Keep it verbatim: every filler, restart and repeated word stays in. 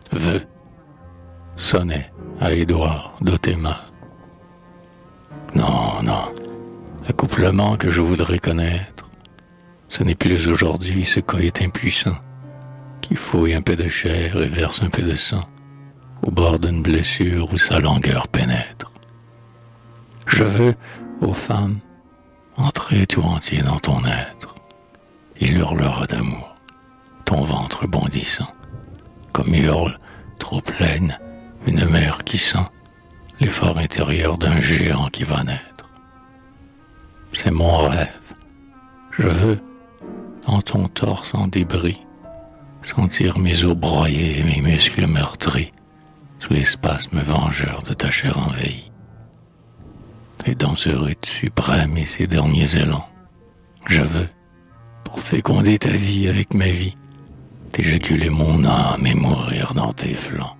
Vœux sonnaient à Édouard d'Othéma. Non, non, l'accouplement que je voudrais connaître, ce n'est plus aujourd'hui ce coït impuissant qui fouille un peu de chair et verse un peu de sang au bord d'une blessure où sa langueur pénètre. Je veux, ô femme, entrer tout entier dans ton être. Il hurlera d'amour, ton ventre bondissant, comme hurle, trop pleine, une mère qui sent l'effort intérieur d'un géant qui va naître. C'est mon rêve. Je veux, dans ton torse en débris, sentir mes os broyés et mes muscles meurtris sous les spasmes vengeurs de ta chair envahie. Et dans ce rite suprême et ses derniers élans, je veux, pour féconder ta vie avec ma vie, t'éjaculer mon âme et mourir dans tes flancs.